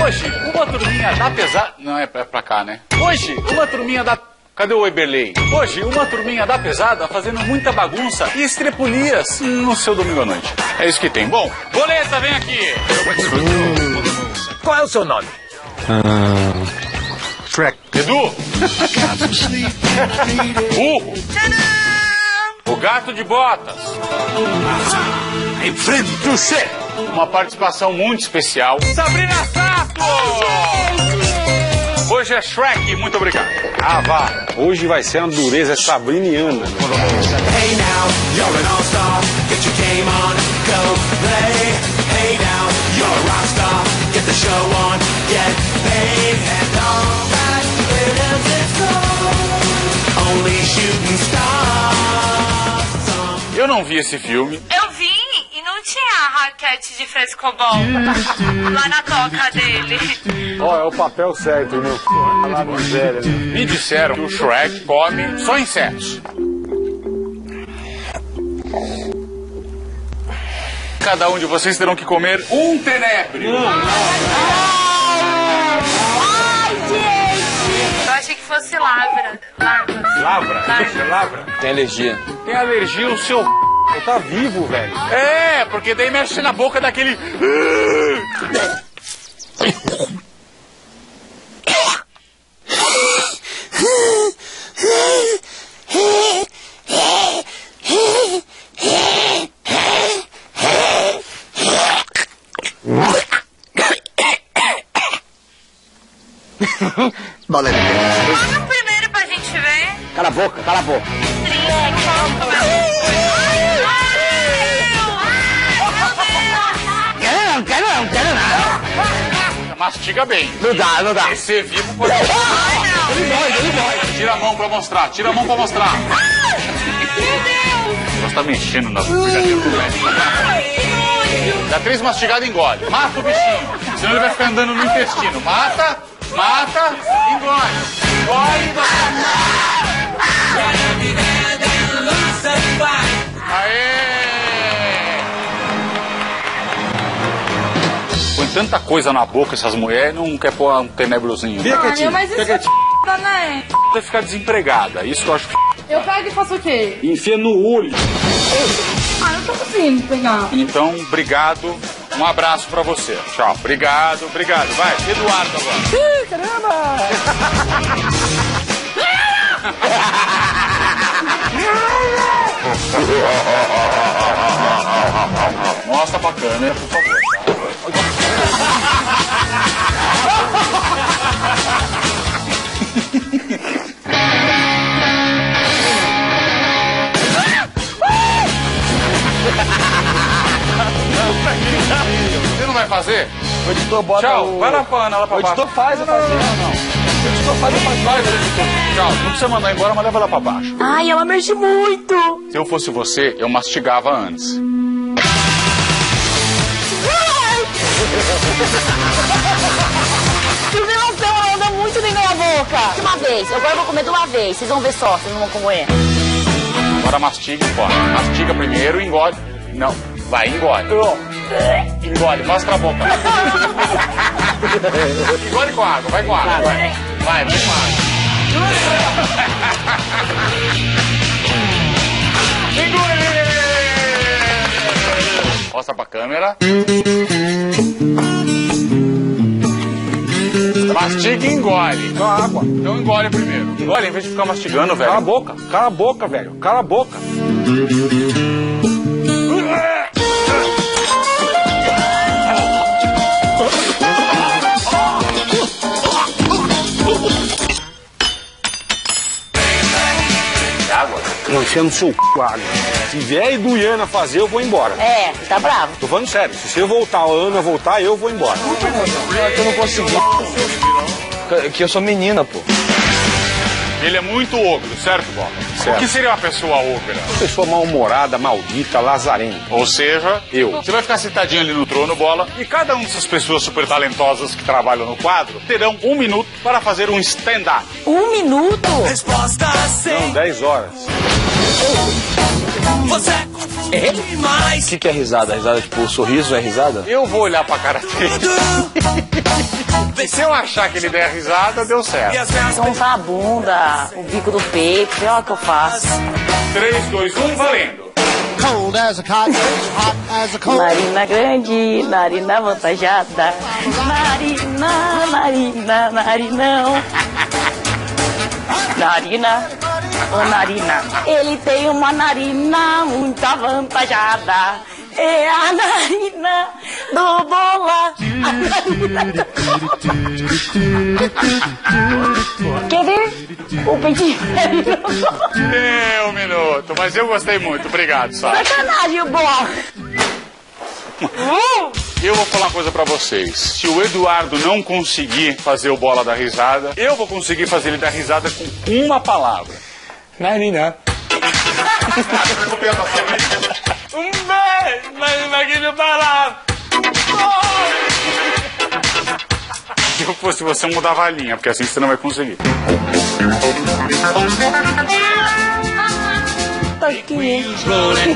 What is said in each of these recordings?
Hoje, uma turminha da pesada... Não, é pra cá, né? Hoje, uma turminha da... Cadê o Eberlei? Hoje, uma turminha da pesada fazendo muita bagunça e estrepulias no seu domingo à noite. É isso que tem. Bom, Boleta, vem aqui. Qual é o seu nome? Shrek. Edu. Burro. O gato de botas. Em frente, Trouxê. Uma participação muito especial. Sabrina Sato. Hoje é Shrek, muito obrigado. Ah, vá. Hoje vai ser uma dureza, é sabriniana. Hey now, you're an all-star. Get your game on, go play. Hey now, you're a rock star. Get the show on, get paid. And all that glitters is gold. Only shooting stars. Eu não vi esse filme. Eu vi e não tinha a raquete de frescobol lá na toca dele. Ó, é o papel certo, meu. Lá no zero, né? Me disseram que o Shrek come só insetos. Cada um de vocês terão que comer um tenebro. Ai, gente! Eu achei que fosse lavra. Lavra? Lavra? Tem alergia. Tem alergia o seu... Você tá vivo, velho. É, porque daí mexe na boca daquele... Valeu. Manda o primeiro pra gente ver. Cala a boca, cala a boca. Não quero nada. Mastiga bem. Não dá. Esse vivo pode... Ele morre. Tira a mão pra mostrar. Meu Deus. Você tá mexendo nas brigadeiras do velho. Dá 3 mastigadas e engole. Mata o bichinho. Senão ele vai ficar andando no intestino. Mata, engole. Aê! Põe tanta coisa na boca essas mulheres, não quer pôr um tenebrozinho. Fica quietinho. Mas isso Fica é quietinho. né? Vai ficar desempregada. Isso que eu acho. Eu pego e faço o quê? Enfia no olho. Ah, eu tô conseguindo pegar. Então, obrigado. Um abraço pra você. Tchau. Obrigado. Vai, Eduardo agora. Ih, caramba! Mostra pra câmera, por favor. Você não vai fazer? O editor bota Tchau. Vai lá pra Ana, lá pra O baixo. editor faz, eu faço. Não. O editor faz, eu faço. Vai, editor. Tchau. Não precisa mandar embora, mas leva lá pra baixo. Ai, ela mexe muito. Se eu fosse você, eu mastigava antes. Revelação, ela anda muito dentro da boca. De uma vez, agora eu vou comer de uma vez. Vocês vão ver só, vocês não vão comer. Agora mastiga e fora. Mastiga primeiro e engole. Não, vai, engole. Engole, mostra a boca. Engole com água, vai com água. Vai com água. Engole! Mostra pra câmera. Mastiga e engole. Com água. Então engole primeiro. Engole em vez de ficar mastigando, velho. Cala a boca, velho. Cala a boca. Água? Não enfia no seu c... água. Se vier a Eduiana fazer, eu vou embora. É, tá bravo. Tô falando sério. Se você voltar, a Ana voltar, eu vou embora. Eu não consegui. Que eu sou menina, pô. Ele é muito ogro, certo, Bob? Certo. O que seria uma pessoa ogra? Pessoa mal-humorada, maldita, lazarenta. Ou seja, Eu. Você vai ficar sentadinho ali no trono, Bola, e cada uma dessas pessoas super talentosas que trabalham no quadro terão 1 minuto para fazer um stand-up. 1 minuto? Resposta Não, sim. 10 horas. Você confunde. O que é risada? Risada, tipo, o sorriso é risada? Eu vou olhar pra cara dele. E se eu achar que ele der risada, deu certo. Montar a bunda, o bico do peito, olha o que eu faço. 3, 2, 1, valendo. Cold as a cotton, hot as a cold. Narina grande, narina avantajada. Narina, narina, narinão. Narina, ô narina. Ele tem uma narina muito avantajada. É a narina do bola. A narina do bola. Quer ver? O peitinho. Um minuto, mas eu gostei muito. Obrigado, Sara. Sacanagem, o bola. Eu vou falar uma coisa pra vocês. Se o Eduardo não conseguir fazer o bola da risada, eu vou conseguir fazer ele dar risada com uma palavra. Narina. Se eu fosse você, eu mudava a linha, porque assim você não vai conseguir. Big wheels rolling,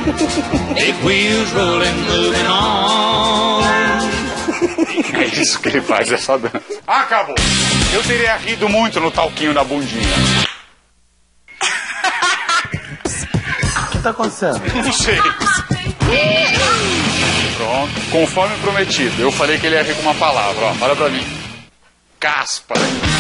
moving on. É isso que ele faz, é só dança. Acabou. Eu teria rido muito no talquinho da bundinha. O que tá acontecendo? Não sei. Pronto. Conforme prometido, eu falei que ele ia rir com uma palavra. Ó, olha pra mim. Caspa.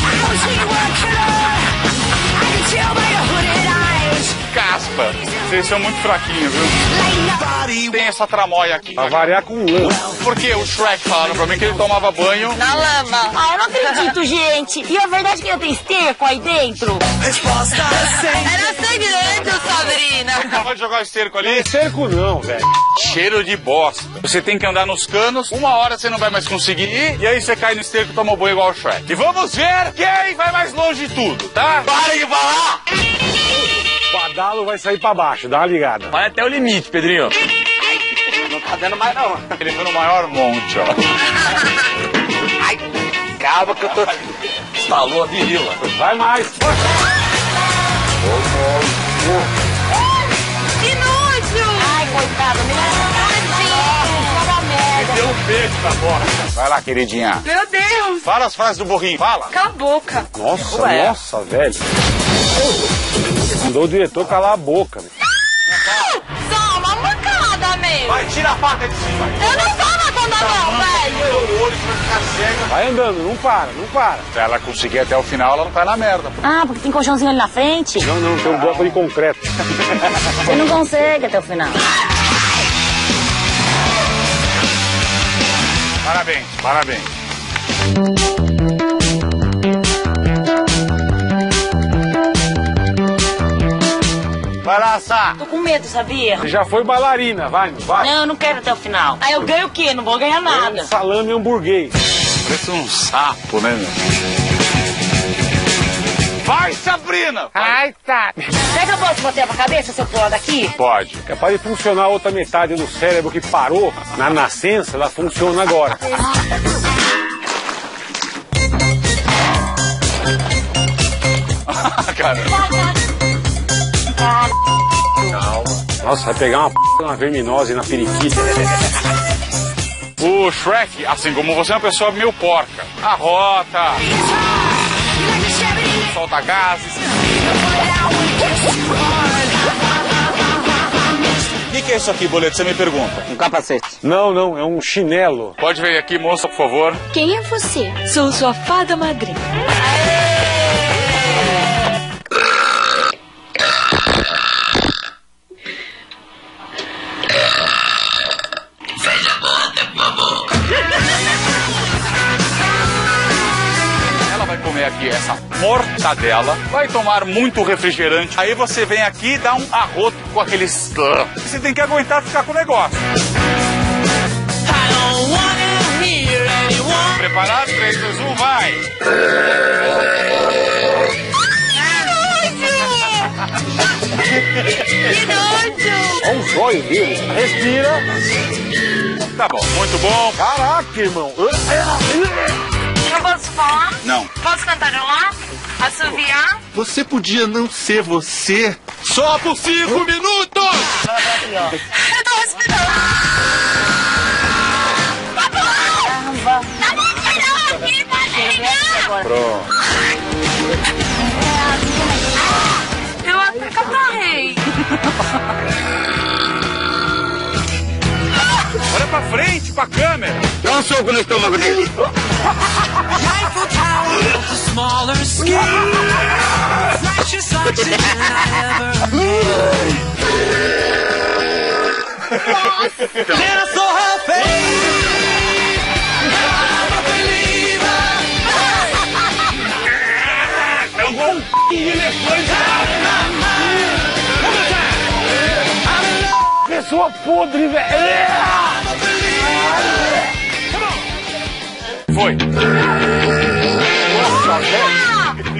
Caspa. Vocês são muito fraquinhos, viu? Tem essa tramóia aqui. Pra variar com lama. Porque o Shrek falaram pra mim que ele tomava banho. Na lama. Ah, eu não acredito, gente. E a verdade é que ainda tem esterco aí dentro? Era segredo, Sabrina. Pode jogar o esterco ali? Cerco não, velho. Cheiro de bosta. Você tem que andar nos canos, uma hora você não vai mais conseguir ir, e aí você cai no esterco e toma banho igual o Shrek. E vamos ver quem vai mais longe de tudo, tá? Parem de falar! O badalo vai sair pra baixo, dá uma ligada. Vai até o limite, Pedrinho. Não tá dando mais não. Ele foi no maior monte, ó. Ai, calma que eu tô... Estalou a virila. Vai mais. Que nojo! Ai, coitado, me leva merda. Deu um beijo na bosta. Vai lá, queridinha. Meu Deus! Fala as frases do burrinho, fala. Cala a boca. Nossa, Ué. nossa, velho. Mandou o diretor calar a boca, velho. Só uma mancada mesmo. Vai, tira a faca de cima. Eu não tô matando não, velho. O olho vai ficar cego. Vai andando, não para, não para. Se ela conseguir até o final, ela não tá na merda. Ah, porque tem colchãozinho ali na frente? Não, não, tem um bloco de concreto. Você não consegue até o final. Parabéns, parabéns. Vai lá, Sá. Tô com medo, sabia? Você já foi bailarina, vai, não vai? Não, eu não quero até o final. Aí eu ganho o quê? Não vou ganhar nada. Salame hamburguês. Parece um sapo, né, meu? Vai, Sabrina! Ai, tá. Será que eu posso bater pra cabeça se eu pular daqui? Pode. Capaz de funcionar a outra metade do cérebro que parou na nascença, ela funciona agora. Cara. Nossa, vai pegar uma verminose na periquita. O Shrek, assim como você, é uma pessoa meio porca. Arrota, solta gases. O que é isso aqui, Boleto? Você me pergunta. Um capacete. Não, não, é um chinelo. Pode vir aqui, moça, por favor. Quem é você? Sou sua fada madrinha. Ela vai comer aqui essa mortadela, vai tomar muito refrigerante. Aí você vem aqui e dá um arroto com aqueles... Você tem que aguentar ficar com o negócio. Preparado? 3, 2, 1, vai! Que nojo! Olha o zóio dele. Respira. Tá bom, muito bom. Caraca, irmão. Não posso falar? Não. Posso cantarolar? Assoviar? Você podia não ser você só por 5 minutos! Aqui, ó. Eu tô respirando. Caramba. Tá me tirando aqui, barriga. Pronto. Eu até catarrei. Olha pra frente, pra câmera. Dá um soco no estômago dele. Eiffel Tower built a smaller scale. Precious oxygen I ever Then I saw her face. I'm a believer. É igual de elefante. Pessoa podre, velho. Foi. Nossa, velho.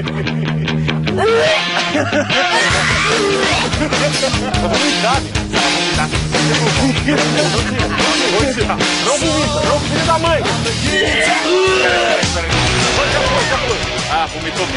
Não filho da mãe. Ah, vomitou.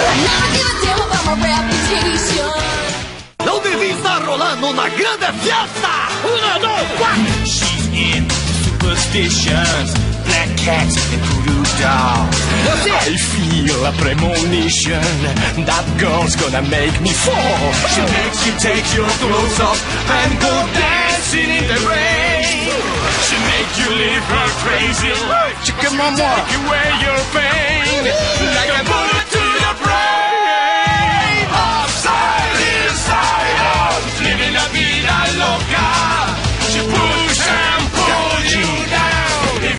Não devia estar rolando na grande fiesta. 1, 2, 4. She's in superstitions, black cats and voodoo dolls. I feel a premonition that girl's gonna make me fall. She makes you take your clothes off and go dancing in the rain. She makes you live her crazy life. She can take away your pain.